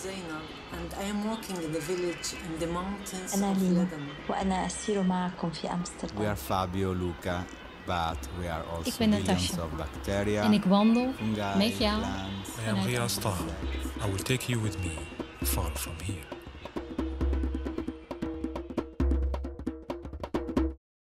أنا لينا وأنا أسير معكم في We أمستردام. are Fabio, Luca, but we are Ik also ben billions Natasha of bacteria, en ik wandel fungi, met jou plants. I am vanuit Riaz Amsterdam. Taha. I will take you with me far from here.